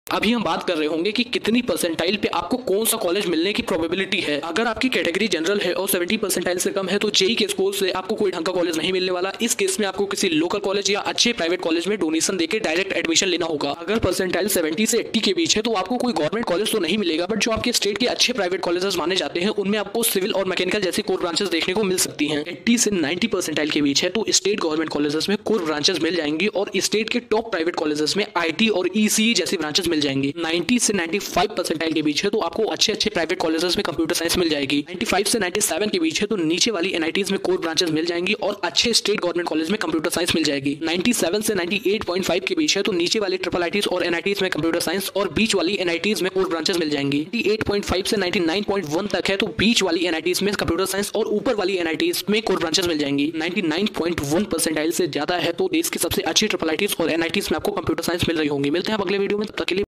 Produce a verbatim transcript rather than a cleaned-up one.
अभी हम बात कर रहे होंगे कि कितनी परसेंटाइल पे आपको कौन सा कॉलेज मिलने की प्रोबेबिलिटी है। अगर आपकी कैटेगरी जनरल है और सत्तर परसेंटाइल से कम है तो जेई के स्कोर से आपको कोई ढंग का कॉलेज नहीं मिलने वाला। इस केस में आपको किसी लोकल कॉलेज या अच्छे प्राइवेट कॉलेज में डोनेशन देकर डायरेक्ट एडमिशन लेना होगा। अगर परसेंटाइल सत्तर से अस्सी के बीच है तो आपको कोई गवर्नमेंट कॉलेज तो नहीं मिलेगा, बट जो आपके स्टेट के अच्छे प्राइवेट कॉलेजेस माने जाते हैं उनमें आपको सिविल और मैकेनिकल जैसी कोर ब्रांचेस देखने को मिल सकती हैं। अस्सी से नब्बे परसेंटाइल के बीच है तो स्टेट गवर्नमेंट कॉलेजेस में कोर ब्रांचेस मिल जाएंगी और स्टेट के टॉप प्राइवेट कॉलेजेस में आईटी और ईसीई जैसी ब्रांचेस मिल जाएंगी। नब्बे से पचानवे परसेंटाइल के बीच है तो आपको अच्छे अच्छे प्राइवेट कॉलेजेस में कंप्यूटर साइंस मिल जाएगी। पचानवे से सत्तानवे के बीच है तो नीचे वाली एनआईटीज में कोर ब्रांचेस मिल जाएंगी और अच्छे स्टेट गवर्नमेंट कॉलेज में कंप्यूटर साइंस मिल जाएगी। सत्तानवे से अट्ठानवे पॉइंट पाँच के बीच है तो नीचे वाली ट्रिपल आईटीज और एनआईटीज में कंप्यूटर साइंस और बीच वाली एनआईटीज में कोर ब्रांचेस मिल जाएंगी। अट्ठानवे पॉइंट पाँच से निन्यानवे पॉइंट एक तक है तो बीच वाली एनआईटीज में कंप्यूटर साइंस और ऊपर वाली एनआईटीज में कोर ब्रांचेस मिल जाएंगी। निन्यानवे पॉइंट एक परसेंटाइल से ज्यादा है तो देश की सबसे अच्छी ट्रिपल आईटीज और एनआईटीज में आपको कंप्यूटर साइंस मिल रही होंगी। मिलते हैं अगले वीडियो में, तब तक के लिए।